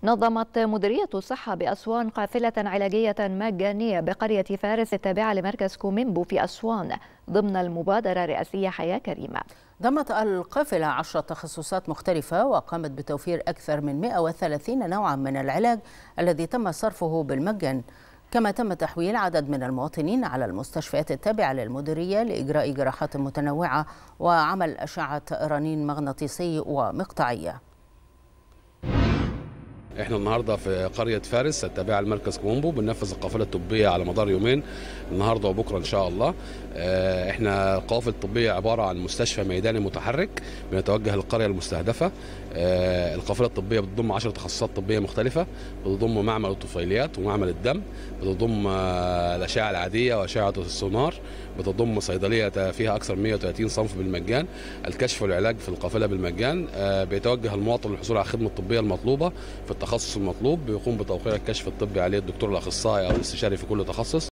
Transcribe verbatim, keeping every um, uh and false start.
نظمت مديرية الصحة بأسوان قافلة علاجية مجانية بقرية فارس التابعة لمركز كوميمبو في أسوان ضمن المبادرة الرئاسية حياة كريمة. ضمت القافلة عشر تخصصات مختلفة وقامت بتوفير أكثر من مئة وثلاثين نوعا من العلاج الذي تم صرفه بالمجان، كما تم تحويل عدد من المواطنين على المستشفيات التابعة للمديرية لإجراء جراحات متنوعة وعمل أشعة رنين مغناطيسي ومقطعية. احنا النهارده في قريه فارس التابعه لمركز كومبو بننفذ القافله الطبيه على مدار يومين، النهارده وبكره ان شاء الله. احنا القوافل الطبيه عباره عن مستشفى ميداني متحرك بنتوجه للقريه المستهدفه. القافله الطبيه بتضم عشر تخصصات طبيه مختلفه، بتضم معمل الطفيليات ومعمل الدم، بتضم الاشعه العاديه واشعه السونار، بتضم صيدليه فيها اكثر من مئة وثلاثين صنف بالمجان، الكشف والعلاج في القافله بالمجان. بيتوجه المواطن للحصول على الخدمه الطبيه المطلوبه في التخصص المطلوب، بيقوم بتوقيع الكشف الطبي عليه الدكتور الاخصائي او الاستشاري في كل تخصص.